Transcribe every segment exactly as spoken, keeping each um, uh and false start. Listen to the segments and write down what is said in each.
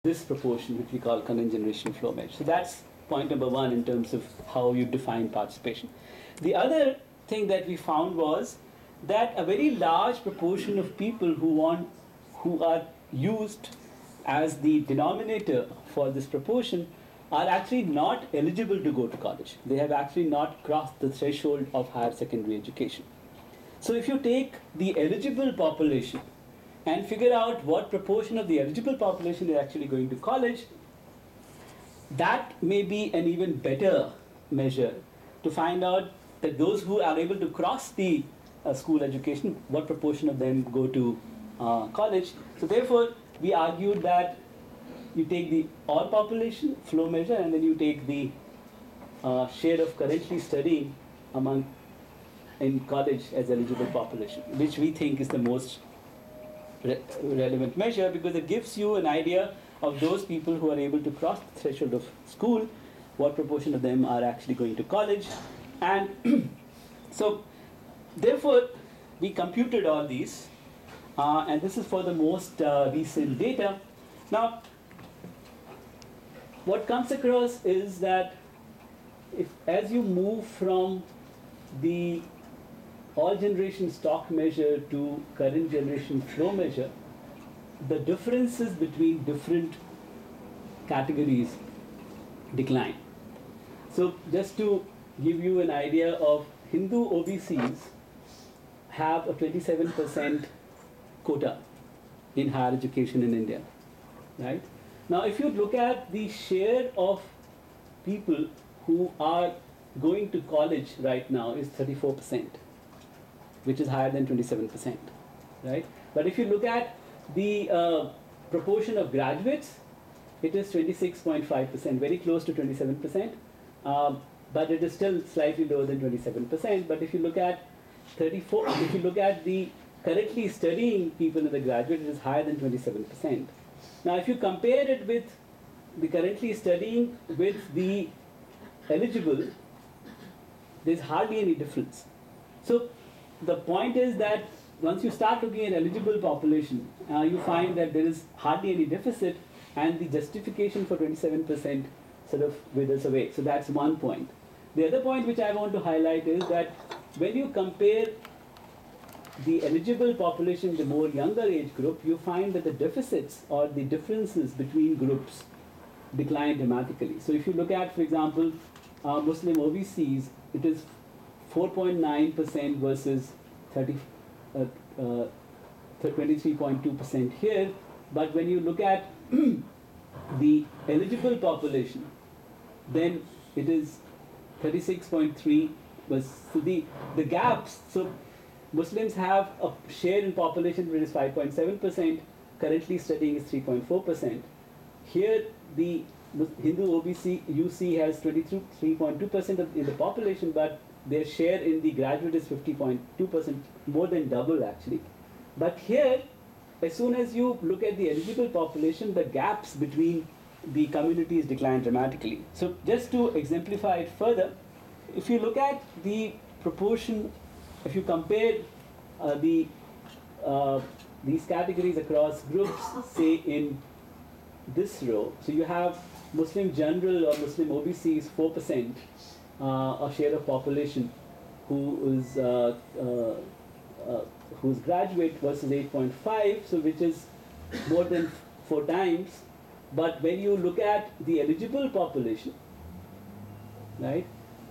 this proportion, which we call current generation flow measure. So that's point number one in terms of how you define participation. The other thing that we found was that a very large proportion of people who want, who are used as the denominator for this proportion are actually not eligible to go to college. They have actually not crossed the threshold of higher secondary education. So if you take the eligible population and figure out what proportion of the eligible population is actually going to college, that may be an even better measure to find out that those who are able to cross the uh, school education, what proportion of them go to uh, college. So therefore, we argued that you take the all population flow measure and then you take the uh, share of currently studying among in college as eligible population, which we think is the most re relevant measure, because it gives you an idea of those people who are able to cross the threshold of school, what proportion of them are actually going to college. And so therefore we computed all these, uh, and this is for the most uh, recent data. Now what comes across is that if as you move from the all generation stock measure to current generation flow measure, the differences between different categories decline. So just to give you an idea of, Hindu O B Cs have a twenty-seven percent quota in higher education in India, right? Now if you look at the share of people who are going to college right now is thirty-four percent, which is higher than twenty-seven percent, right? But if you look at the uh, proportion of graduates, it is twenty-six point five percent, very close to twenty-seven percent, um, but it is still slightly lower than twenty-seven percent. But if you look at thirty-four, if you look at the currently studying people in the graduate, it is higher than twenty-seven percent. Now if you compare it with the currently studying with the eligible, there's hardly any difference. So the point is that once you start looking at eligible population, uh, you find that there is hardly any deficit, and the justification for twenty-seven percent sort of withers away. So that's one point. The other point which I want to highlight is that when you compare the eligible population, the more younger age group, you find that the deficits or the differences between groups decline dramatically. So if you look at, for example, uh, Muslim O B Cs, it is four point nine percent versus thirty, uh, uh, twenty-three point two percent here. But when you look at the eligible population, then it is thirty-six point three. So the, the gaps, so Muslims have a share in population which is five point seven percent, currently studying is three point four percent. Here the Hindu O B C U C has twenty-three point two percent in the population, but their share in the graduate is fifty point two percent, more than double actually. But here, as soon as you look at the eligible population, the gaps between the communities decline dramatically. So just to exemplify it further, if you look at the proportion, if you compare uh, the uh, these categories across groups, say in this row, so you have Muslim general or Muslim O B C is four percent, uh, a share of population who is uh, uh, uh, who's graduate versus eight point five, so which is more than four times. But when you look at the eligible population, right,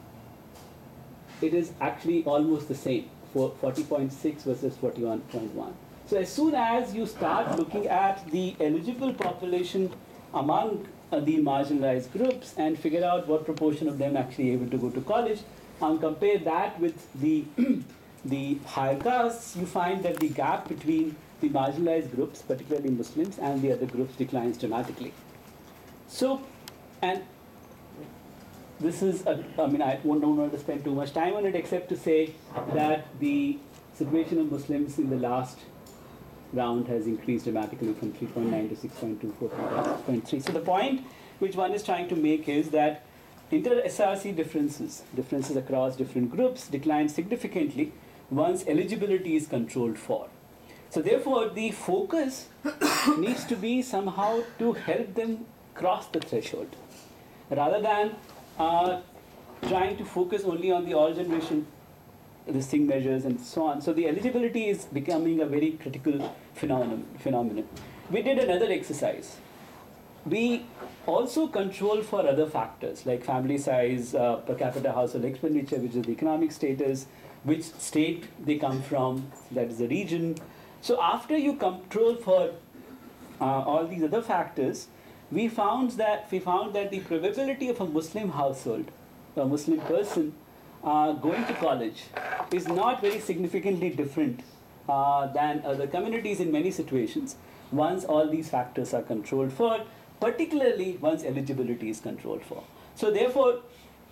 it is actually almost the same, for forty point six versus forty-one point one. So as soon as you start looking at the eligible population among uh, the marginalized groups and figure out what proportion of them actually able to go to college, and compare that with the the higher castes, you find that the gap between the marginalized groups, particularly Muslims, and the other groups declines dramatically. So, and this is, a, I mean, I don't want to spend too much time on it except to say that the situation of Muslims in the last round has increased dramatically from three point nine to six point two, four to six point three. So the point which one is trying to make is that inter-S R C differences, differences across different groups, decline significantly once eligibility is controlled for. So therefore, the focus needs to be somehow to help them cross the threshold, rather than uh, trying to focus only on the all generation listing measures and so on. So the eligibility is becoming a very critical phenomenon. phenomenon. We did another exercise. We also control for other factors like family size, uh, per capita household expenditure, which is the economic status, which state they come from, that is the region. So after you control for uh, all these other factors, we found that we found that the probability of a Muslim household, a Muslim person, uh, going to college is not very significantly different uh, than other communities in many situations once all these factors are controlled for, particularly once eligibility is controlled for. So therefore,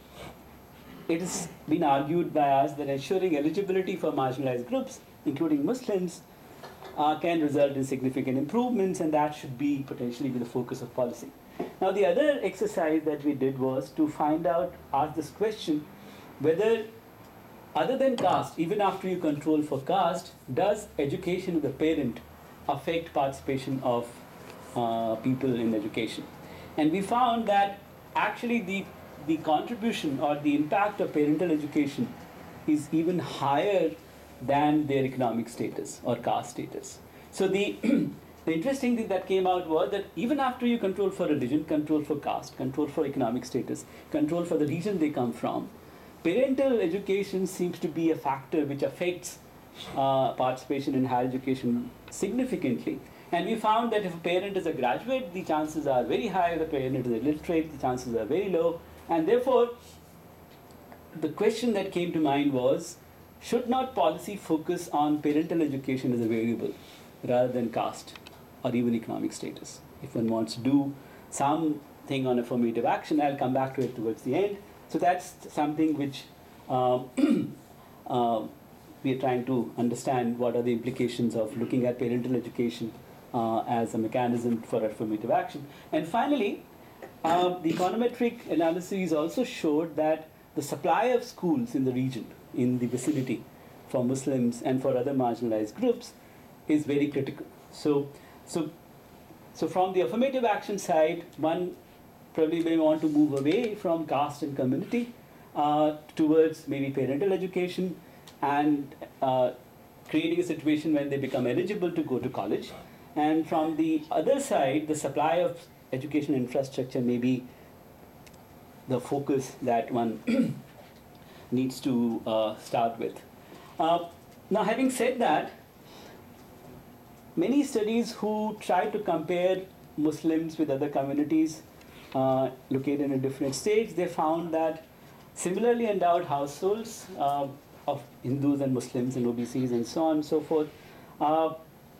it has been argued by us that ensuring eligibility for marginalized groups, including Muslims, uh, can result in significant improvements, and that should be potentially be the focus of policy. Now, the other exercise that we did was to find out, ask this question, whether other than caste, even after you control for caste, does education of the parent affect participation of uh, people in education? And we found that actually the, the contribution or the impact of parental education is even higher than their economic status or caste status. So the, the interesting thing that came out was that even after you control for religion, control for caste, control for economic status, control for the region they come from, parental education seems to be a factor which affects uh, participation in higher education significantly. And we found that if a parent is a graduate, the chances are very high. If the parent is illiterate, the chances are very low. And therefore, the question that came to mind was, should not policy focus on parental education as a variable rather than caste or even economic status? If one wants to do something on affirmative action, I'll come back to it towards the end. So that's something which uh, uh, we are trying to understand, what are the implications of looking at parental education uh, as a mechanism for affirmative action. And finally, uh, the econometric analyses also showed that the supply of schools in the region, in the vicinity, for Muslims and for other marginalized groups is very critical. So, so, so from the affirmative action side, one probably may want to move away from caste and community uh, towards maybe parental education and uh, creating a situation when they become eligible to go to college. And from the other side, the supply of education infrastructure may be the focus that one needs to uh, start with. Uh, now, having said that, many studies who try to compare Muslims with other communities uh, located in a different states, they found that similarly endowed households uh, of Hindus and Muslims and O B Cs and so on and so forth uh,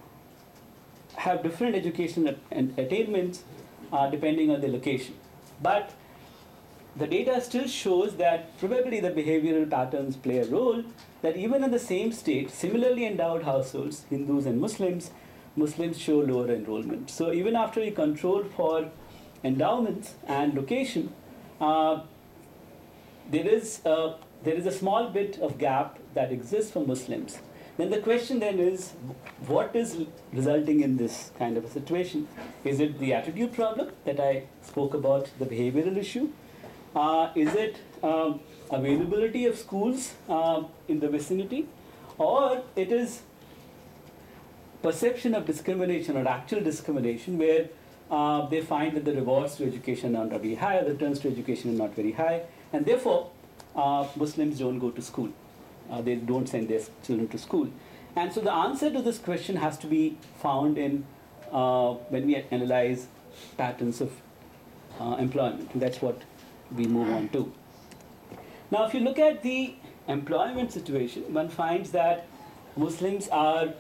have different education and attainments uh, depending on the location. But the data still shows that probably the behavioral patterns play a role, that even in the same state, similarly endowed households, Hindus and Muslims, Muslims show lower enrollment. So even after we control for endowments and location, uh, there is a, there is a small bit of gap that exists for Muslims. Then the question then is, what is resulting in this kind of a situation? Is it the attitude problem that I spoke about, the behavioral issue? Uh, is it um, availability of schools uh, in the vicinity? Or it is perception of discrimination or actual discrimination, where uh, they find that the rewards to education are not very high, the returns to education are not very high, and therefore uh, Muslims don't go to school. Uh, they don't send their children to school. And so the answer to this question has to be found in uh, when we analyze patterns of uh, employment. And that's what we move on to. Now, if you look at the employment situation, one finds that Muslims are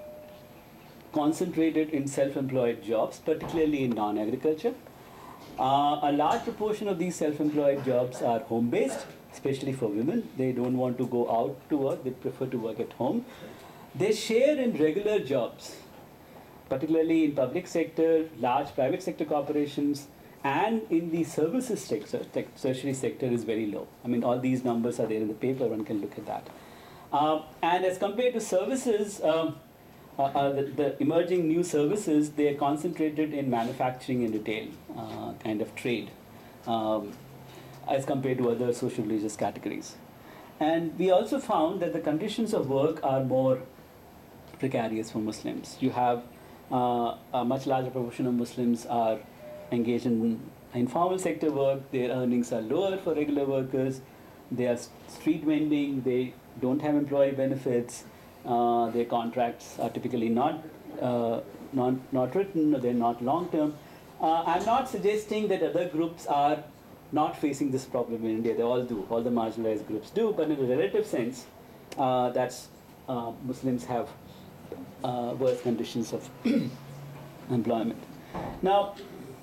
concentrated in self-employed jobs, particularly in non-agriculture. Uh, a large proportion of these self-employed jobs are home-based, especially for women. They don't want to go out to work, they prefer to work at home. They share in regular jobs, particularly in public sector, large private sector corporations, and in the services sector. Tertiary sector is very low. I mean, all these numbers are there in the paper, one can look at that. Uh, and as compared to services, um, uh, uh, the, the emerging new services, they are concentrated in manufacturing and retail uh, kind of trade, um, as compared to other social religious categories. And we also found that the conditions of work are more precarious for Muslims. You have uh, a much larger proportion of Muslims are engaged in informal sector work. Their earnings are lower for regular workers. They are street vending. They don't have employee benefits. Uh, their contracts are typically not uh, not not written. Or they're not long term. Uh, I'm not suggesting that other groups are not facing this problem in India. They all do. All the marginalized groups do. But in a relative sense, uh, that's uh, Muslims have uh, worse conditions of employment. Now,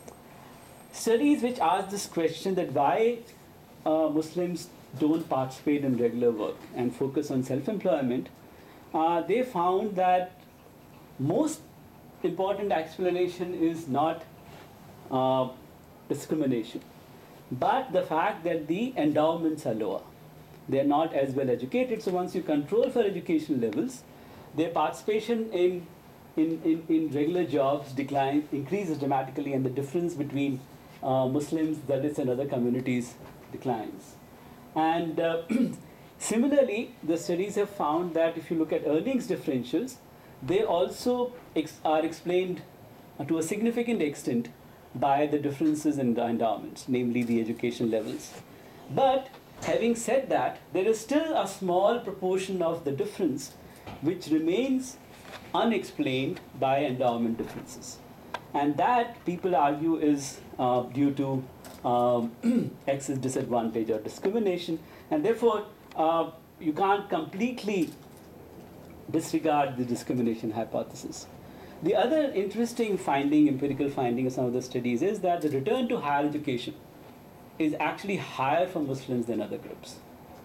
studies which ask this question, that why uh, Muslims don't participate in regular work and focus on self-employment, uh, they found that most important explanation is not uh, discrimination, but the fact that the endowments are lower. They are not as well educated, so once you control for education levels, their participation in, in, in, in regular jobs decline, increases dramatically, and the difference between uh, Muslims, Dalits, and other communities declines. And uh, similarly, the studies have found that if you look at earnings differentials, they also ex are explained uh, to a significant extent by the differences in the endowments, namely the education levels. But having said that, there is still a small proportion of the difference which remains unexplained by endowment differences. And that, people argue, is uh, due to um, excess disadvantage or discrimination, and therefore uh, you can't completely disregard the discrimination hypothesis. The other interesting finding, empirical finding of some of the studies, is that the return to higher education is actually higher for Muslims than other groups.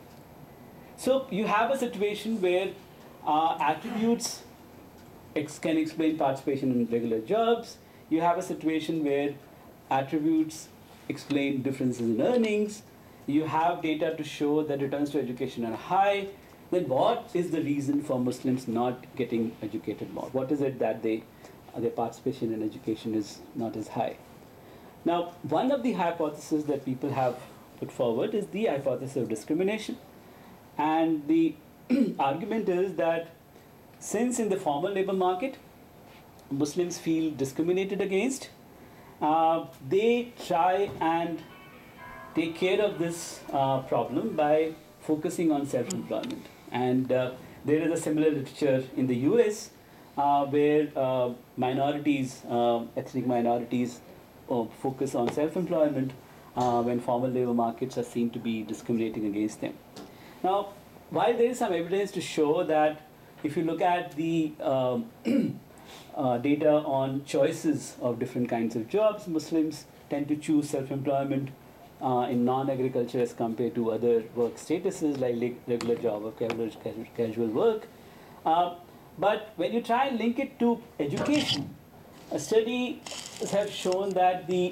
So you have a situation where uh, attributes ex can explain participation in regular jobs. You have a situation where attributes explain differences in earnings. You have data to show that returns to education are high. Then what is the reason for Muslims not getting educated more? What is it that they, uh, their participation in education is not as high? Now, one of the hypotheses that people have put forward is the hypothesis of discrimination. And the argument is that since in the formal labor market, Muslims feel discriminated against, uh, they try and take care of this uh, problem by focusing on self-employment. And uh, there is a similar literature in the U S uh, where uh, minorities, uh, ethnic minorities, uh, focus on self-employment uh, when formal labor markets are seen to be discriminating against them. Now, while there is some evidence to show that if you look at the um, uh, data on choices of different kinds of jobs, Muslims tend to choose self-employment uh, in non-agriculture as compared to other work statuses like regular job or casual, casual work. Uh, but when you try and link it to education, a study has shown that the,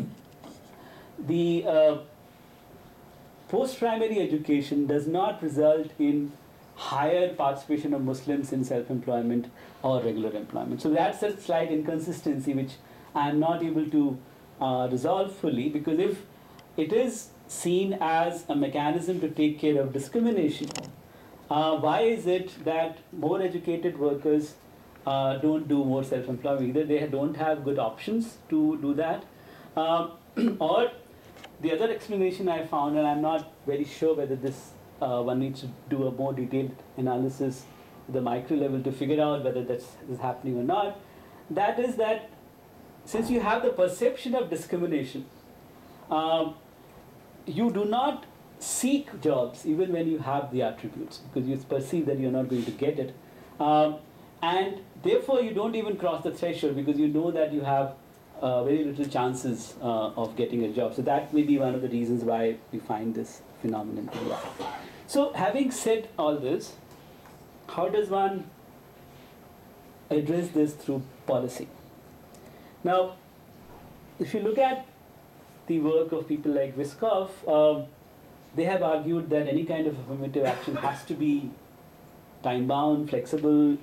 the uh, post-primary education does not result in higher participation of Muslims in self-employment or regular employment. So that's a slight inconsistency which I'm not able to uh, resolve fully, because if it is seen as a mechanism to take care of discrimination, uh, why is it that more educated workers uh, don't do more self-employment? Either they don't have good options to do that, um, or the other explanation I found, and I'm not very sure whether this uh, one needs to do a more detailed analysis at the micro level to figure out whether that's is happening or not. That is that since you have the perception of discrimination, um, you do not seek jobs even when you have the attributes, because you perceive that you're not going to get it. Um, and therefore you don't even cross the threshold because you know that you have uh, very little chances uh, of getting a job. So that may be one of the reasons why we find this phenomenon in life. So having said all this, how does one address this through policy? Now, if you look at the work of people like Wyckoff, uh, they have argued that any kind of affirmative action has to be time-bound, flexible,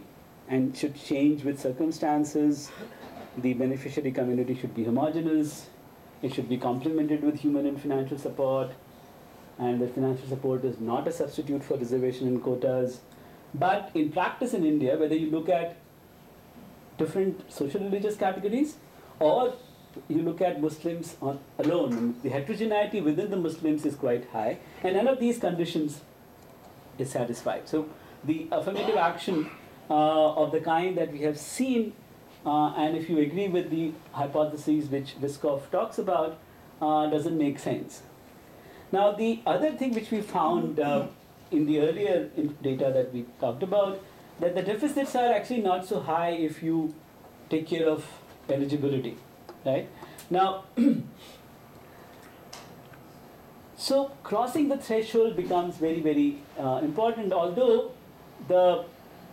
and should change with circumstances. The beneficiary community should be homogeneous. It should be complemented with human and financial support. And that financial support is not a substitute for reservation and quotas. But in practice in India, whether you look at different social religious categories or you look at Muslims on, alone, the heterogeneity within the Muslims is quite high, and none of these conditions is satisfied. So the affirmative action uh, of the kind that we have seen, uh, and if you agree with the hypotheses which Vyskov talks about, uh, doesn't make sense. Now the other thing which we found uh, in the earlier in data that we talked about, that the deficits are actually not so high if you take care of eligibility, right? Now, so crossing the threshold becomes very, very uh, important, although the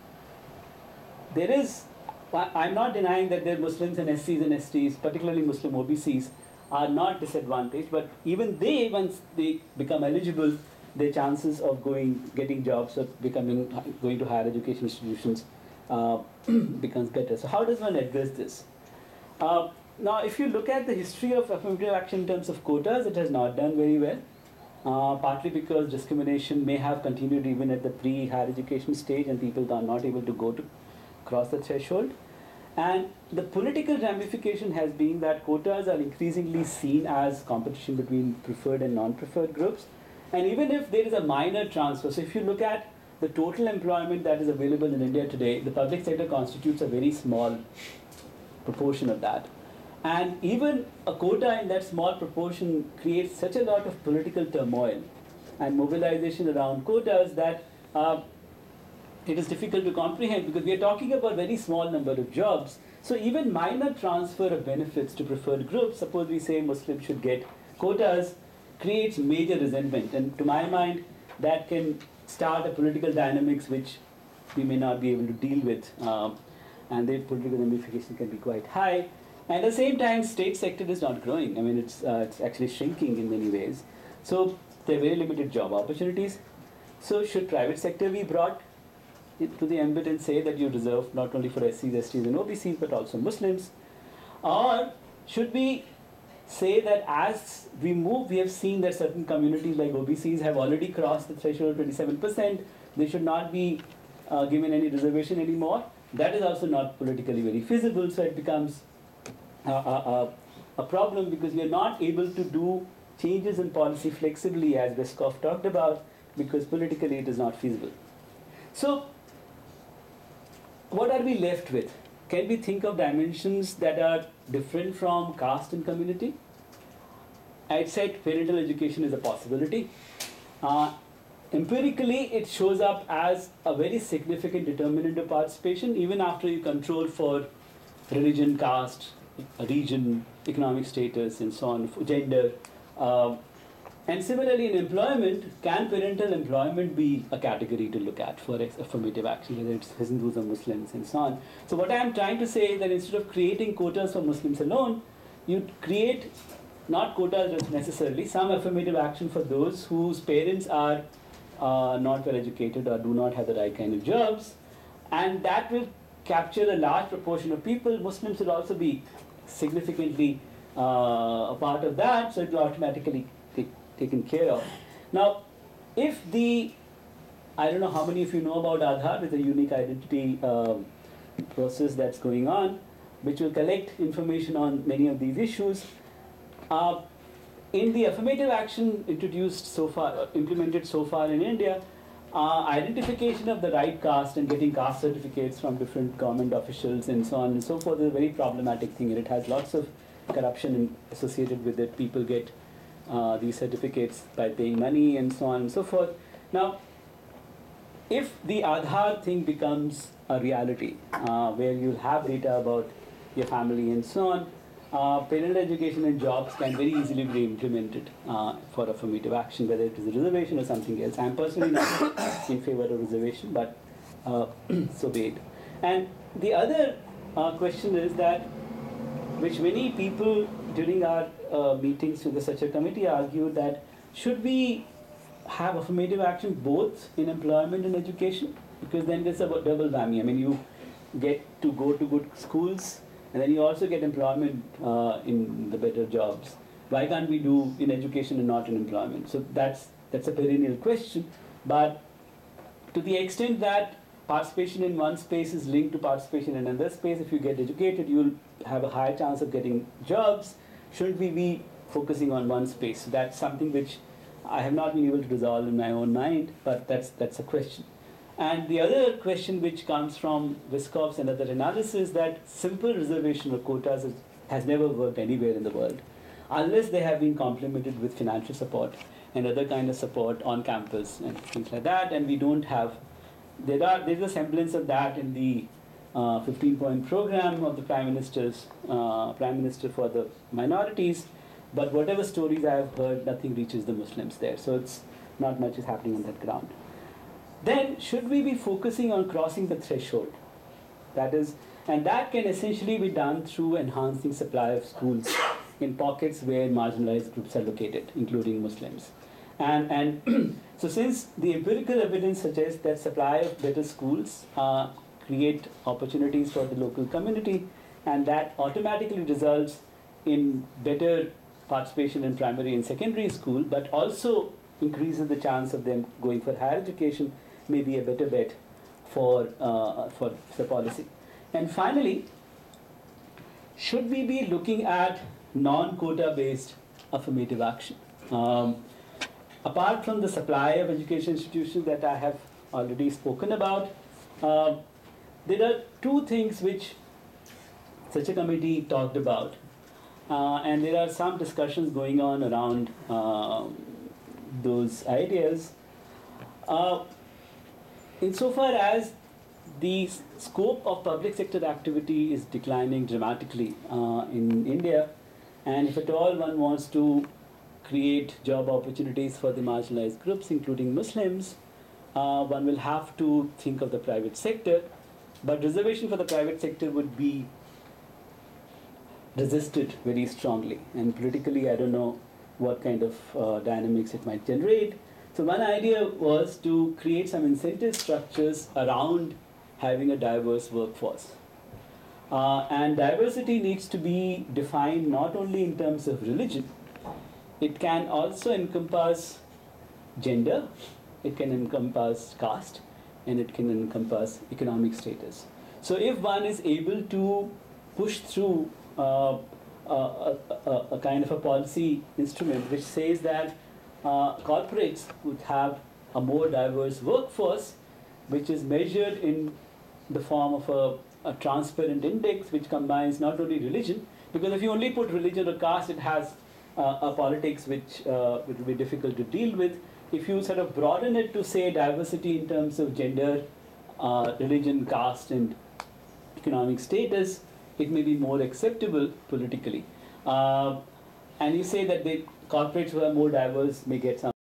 there is, I'm not denying that there are Muslims and S Cs and S Ts, particularly Muslim O B Cs, are not disadvantaged, but even they, once they become eligible, their chances of going, getting jobs or becoming, going to higher education institutions uh, becomes better. So how does one address this? Uh, now, if you look at the history of affirmative action in terms of quotas, it has not done very well, uh, partly because discrimination may have continued even at the pre-higher education stage and people are not able to go to cross the threshold. And the political ramification has been that quotas are increasingly seen as competition between preferred and non-preferred groups. And even if there is a minor transfer, so if you look at the total employment that is available in India today, the public sector constitutes a very small proportion of that. And even a quota in that small proportion creates such a lot of political turmoil and mobilization around quotas that uh, it is difficult to comprehend, because we are talking about very small number of jobs. So even minor transfer of benefits to preferred groups, suppose we say Muslims should get quotas, creates major resentment. And to my mind, that can start a political dynamics which we may not be able to deal with. Um, and the political ramification can be quite high. And at the same time, state sector is not growing. I mean, it's, uh, it's actually shrinking in many ways. So there are very limited job opportunities. So should private sector be brought to the ambit and say that you reserve not only for S Cs, S Ts and O B Cs, but also Muslims? Or should we say that as we move, we have seen that certain communities like O B Cs have already crossed the threshold of twenty-seven percent, they should not be uh, given any reservation anymore? That is also not politically very feasible, so it becomes a, a, a problem, because we are not able to do changes in policy flexibly, as Vyskov talked about, because politically it is not feasible. So what are we left with? Can we think of dimensions that are different from caste and community? I said parental education is a possibility. Uh, empirically, it shows up as a very significant determinant of participation, even after you control for religion, caste, region, economic status, and so on, gender. Uh, And similarly, in employment, can parental employment be a category to look at for affirmative action, whether it's Hindus or Muslims and so on? So what I am trying to say is that instead of creating quotas for Muslims alone, you create not quotas necessarily, some affirmative action for those whose parents are uh, not well educated or do not have the right kind of jobs, and that will capture a large proportion of people. Muslims will also be significantly uh, a part of that, so it will automatically taken care of. Now, if the, I don't know how many of you know about Aadhaar, it's a unique identity uh, process that's going on, which will collect information on many of these issues. Uh, in the affirmative action introduced so far, uh, implemented so far in India, uh, identification of the right caste and getting caste certificates from different government officials and so on and so forth is a very problematic thing, and it has lots of corruption in, associated with it. People get Uh, these certificates by paying money and so on and so forth. Now, if the Aadhaar thing becomes a reality, uh, where you'll have data about your family and so on, uh, parental education and jobs can very easily be implemented uh, for affirmative action, whether it is a reservation or something else. I'm personally not in favor of reservation, but uh, so be it. And the other uh, question is that, which many people during our uh, meetings with the such a committee argued, that should we have affirmative action both in employment and education? Because then there's a double whammy. I mean, you get to go to good schools, and then you also get employment uh, in the better jobs. Why can't we do in education and not in employment? So that's that's a perennial question. But to the extent that participation in one space is linked to participation in another space, if you get educated, you'll have a higher chance of getting jobs. Shouldn't we be focusing on one space? So that's something which I have not been able to resolve in my own mind, but that's that's a question. And the other question which comes from Wiskov's and other analysis, that simple reservation or quotas is, has never worked anywhere in the world, unless they have been complemented with financial support and other kind of support on campus and things like that. And we don't have, there are there's a semblance of that in the uh, fifteen-point program of the Prime Minister's uh, Prime Minister for the minorities. But whatever stories I have heard, nothing reaches the Muslims there. So it's not much is happening on that ground. Then should we be focusing on crossing the threshold? That is, and that can essentially be done through enhancing supply of schools in pockets where marginalized groups are located, including Muslims. And, and so since the empirical evidence suggests that supply of better schools uh, create opportunities for the local community, and that automatically results in better participation in primary and secondary school, but also increases the chance of them going for higher education, may be a better bet for, uh, for the policy. And finally, should we be looking at non-quota based affirmative action? Um, apart from the supply of education institutions that I have already spoken about, uh, there are two things which such a committee talked about. Uh, and there are some discussions going on around uh, those ideas. Uh, insofar as the scope of public sector activity is declining dramatically uh, in India, and if at all one wants to create job opportunities for the marginalized groups, including Muslims, uh, one will have to think of the private sector. But reservation for the private sector would be resisted very strongly, and politically I don't know what kind of uh, dynamics it might generate. So one idea was to create some incentive structures around having a diverse workforce. Uh, and diversity needs to be defined not only in terms of religion, it can also encompass gender, it can encompass caste, and it can encompass economic status. So if one is able to push through uh, a, a, a, a kind of a policy instrument which says that uh, corporates would have a more diverse workforce, which is measured in the form of a, a transparent index which combines not only religion, because if you only put religion or caste, it has uh, a politics which uh, it will be difficult to deal with. If you sort of broaden it to say diversity in terms of gender, uh, religion, caste, and economic status, it may be more acceptable politically. Uh, and you say that the corporates who are more diverse may get some